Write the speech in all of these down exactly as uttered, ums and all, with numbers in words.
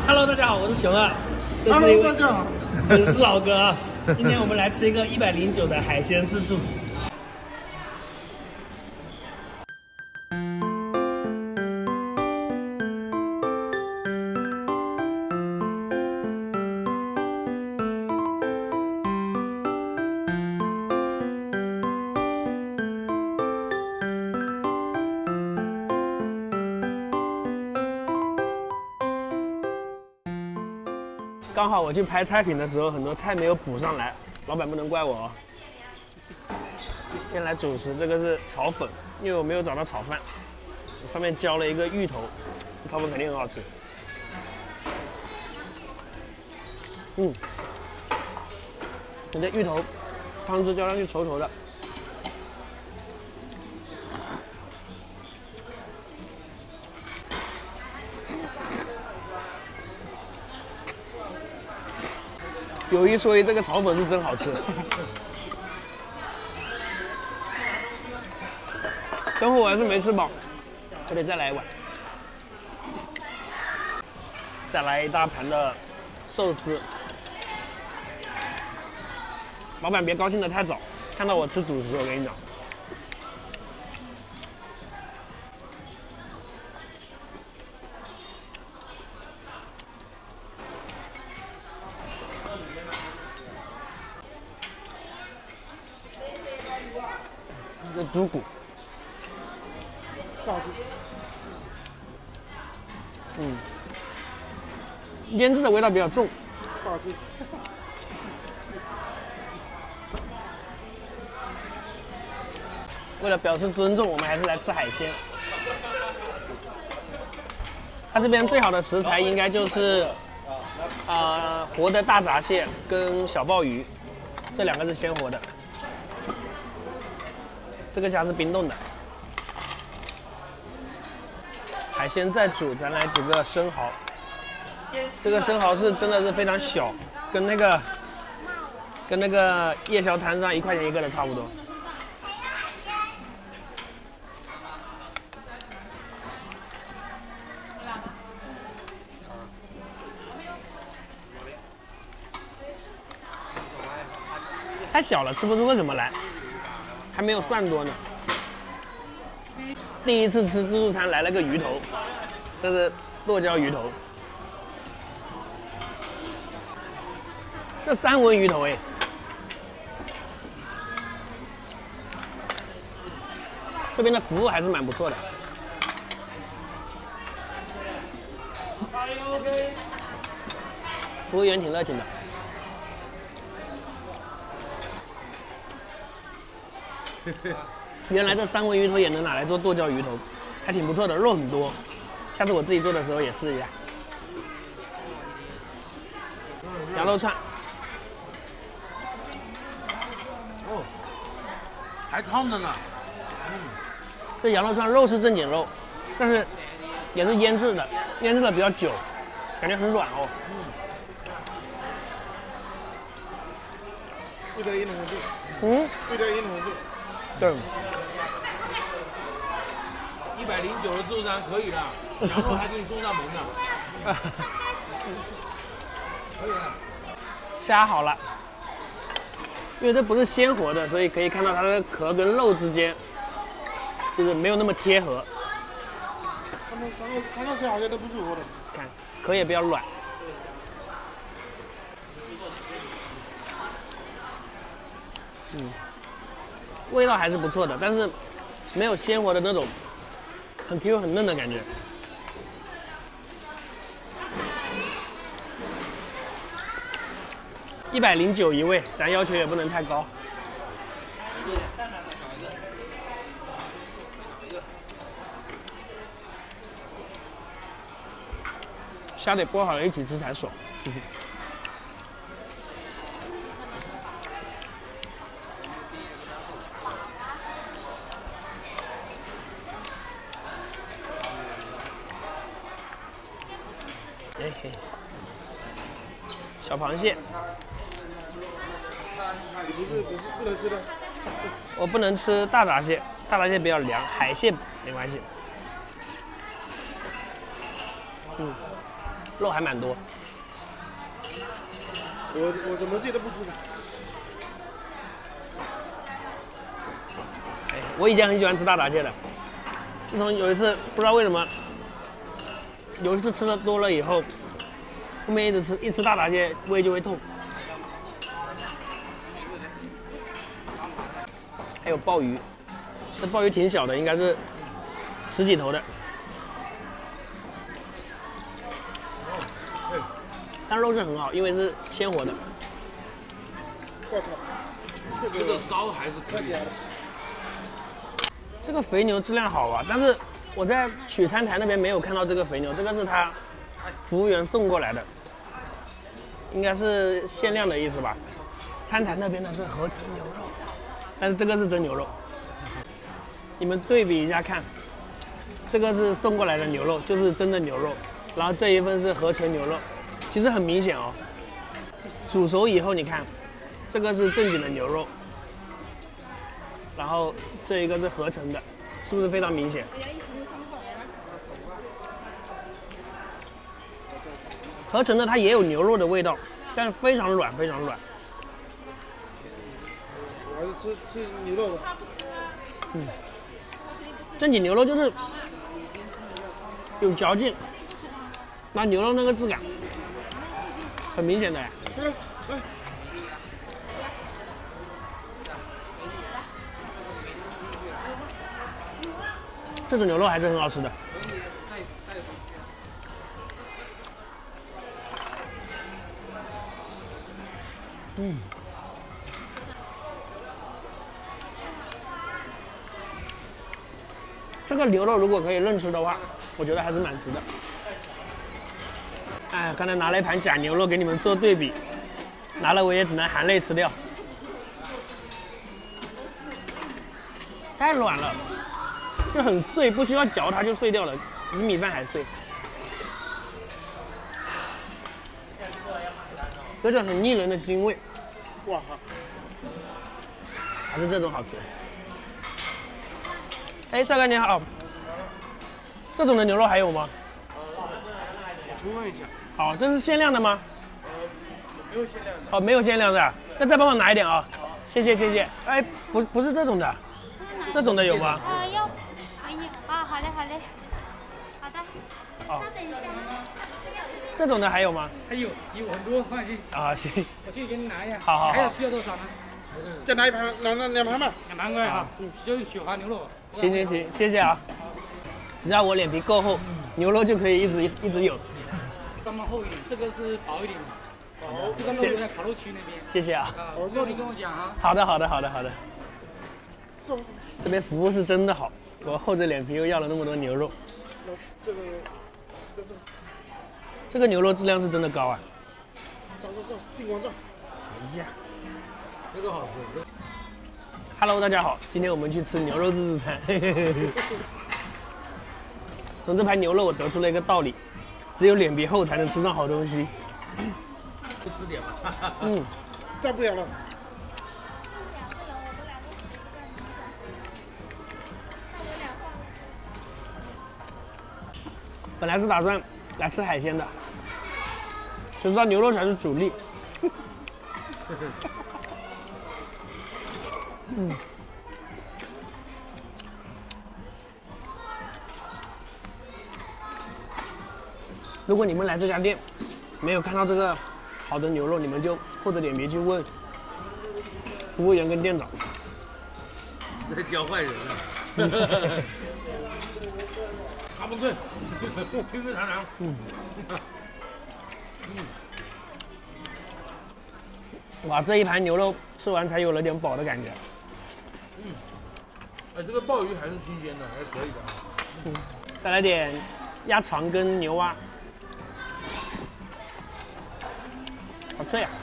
Hello， 大家好，我是熊二，这是一位粉丝老哥啊。今天我们来吃一个一百零九的海鲜自助。刚好我去拍菜品的时候，很多菜没有补上来，老板不能怪我哦。先来主食，这个是炒粉，因为我没有找到炒饭，我上面浇了一个芋头，炒粉肯定很好吃。嗯，你这芋头汤汁浇上去稠稠的。 有一说一，这个炒粉是真好吃。等会我还是没吃饱，我得再来一碗。再来一大盘的寿司。老板别高兴得太早，看到我吃主食，我跟你讲。这猪骨，嗯，腌制的味道比较重。为了表示尊重，我们还是来吃海鲜。它这边最好的食材应该就是啊、呃、活的大闸蟹跟小鲍鱼，这两个是鲜活的。 这个虾是冰冻的，海鲜再煮，咱来几个生蚝。这个生蚝是真的是非常小，跟那个跟那个夜宵摊上一块钱一个的差不多。太小了，吃不出个什么来。 还没有蒜多呢。第一次吃自助餐来了个鱼头，这是剁椒鱼头，这三文鱼头哎，这边的服务还是蛮不错的。服务员挺热情的。 原来这三文鱼头也能拿来做剁椒鱼头，还挺不错的，肉很多。下次我自己做的时候也试一下。羊肉串， 哦，还烫着呢。 嗯，这羊肉串肉是正经肉，但是也是腌制的，腌制的比较久，感觉很软哦。 味道也浓厚。 嗯， 味道也浓厚。 对， 一百零九的自助餐可以的，然后还给你送上门呢。可以了。 虾好了，因为这不是鲜活的，所以可以看到它的壳跟肉之间就是没有那么贴合。 他们三个三个虾好像都不是活的， 看壳也比较软。嗯。 味道还是不错的，但是没有鲜活的那种很 Q 很嫩的感觉。一百零九一位，咱要求也不能太高。虾得剥好了一起吃才爽。嘿嘿，小螃蟹， 你不是不是不能吃的？ 我不能吃大闸蟹，大闸蟹比较凉，海蟹没关系。嗯， 肉还蛮多。 我我什么蟹都不吃的。 哎，我以前很喜欢吃大闸蟹的，自从有一次不知道为什么，有一次吃的多了以后，后面一直吃，一吃大闸蟹胃就会痛。还有鲍鱼，这鲍鱼挺小的，应该是十几头的。但肉是很好，因为是鲜活的。 我操， 这个膏还是可以的。 这个肥牛质量好啊，但是我在取餐台那边没有看到这个肥牛，这个是他服务员送过来的，应该是限量的意思吧。餐台那边的是合成牛肉，但是这个是真牛肉。你们对比一下看，这个是送过来的牛肉，就是真的牛肉，然后这一份是合成牛肉，其实很明显哦。煮熟以后，你看，这个是正经的牛肉。然后这一个是合成的，是不是非常明显？合成的它也有牛肉的味道，但是非常软，非常软。 我还是吃吃牛肉的。 嗯，正经牛肉就是有嚼劲，那牛肉那个质感很明显的哎。 对，来。 这种牛肉还是很好吃的。嗯，这个牛肉如果可以任吃的话，我觉得还是蛮值的。哎，刚才拿了一盘假牛肉给你们做对比，拿了我也只能含泪吃掉，太软了。就很碎，不需要嚼它就碎掉了，比米饭还碎。有种很腻人的腥味。 哇， 还是这种好吃。哎，帅哥你好，这种的牛肉还有吗？ 我问一下。 好，这是限量的吗？ 没有限量的。 哦，没有限量的，那再帮我拿一点啊，谢谢谢谢。哎，不不是这种的，这种的有吗？ 呃，要。啊，好嘞，好嘞，好的。 哦， 稍等一下。 这种的还有吗？ 还有有很多，放心。 啊，行。 我去给你拿一下。 好好好。 还有需要多少呢？ 再拿一盘，拿拿两盘吧。 两盘过来哈。嗯，就是雪花牛肉。 行行行，谢谢啊。只要我脸皮够厚，牛肉就可以一直一直有。 刚刚厚一点，这个是薄一点的。哦，这个肉在烤肉区那边。 谢谢啊。 啊，肉你跟我讲啊。 好的好的好的好的。这边服务是真的好。我厚着脸皮又要了那么多牛肉， 这个， 这个牛肉质量是真的高啊！ 照照照，进光照。 哎呀， 这个好吃。 Hello， 大家好，今天我们去吃牛肉自助餐。从这盘牛肉我得出了一个道理：只有脸皮厚才能吃上好东西。 多吃点吧。 嗯， 再不了了。 本来是打算来吃海鲜的，谁知道牛肉才是主力。嗯，如果你们来这家店没有看到这个好的牛肉，你们就厚着脸皮去问服务员跟店长。 在教坏人呢。不对，Q Q 弹弹。嗯。 嗯。哇，这一盘牛肉吃完才有了点饱的感觉。 嗯。哎，这个鲍鱼还是新鲜的，还可以的啊。 嗯。再来点鸭肠跟牛蛙，好脆啊！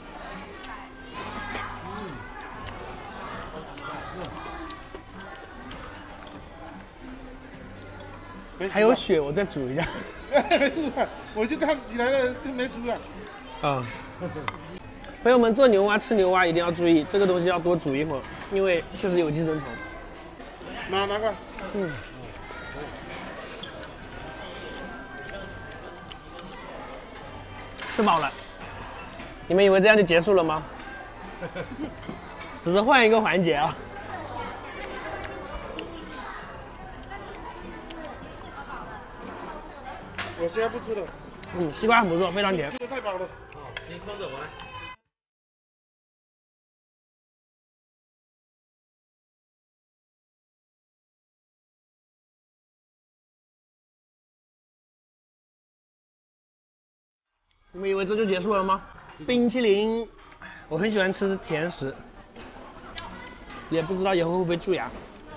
还有血，我再煮一下。 我就看你来了就没煮啊。 啊。朋友们做牛蛙吃牛蛙一定要注意，这个东西要多煮一会儿，因为确实有寄生虫。 拿拿过来。嗯。 吃饱了。你们以为这样就结束了吗？只是换一个环节啊。 我现在不吃了， 嗯，西瓜很不错，非常甜。 吃的太饱了。 好，你放着我来。 你们以为这就结束了吗？冰淇淋，我很喜欢吃甜食，也不知道以后会不会蛀牙。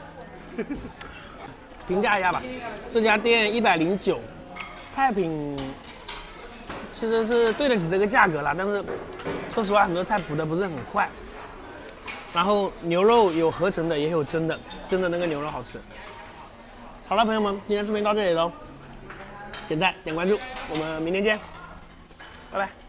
评价一下吧，这家店一百零九，菜品其实是对得起这个价格啦，但是说实话，很多菜补的不是很快。然后牛肉有合成的，也有蒸的，蒸的那个牛肉好吃。好了，朋友们，今天视频到这里喽，点赞点关注，我们明天见，拜拜。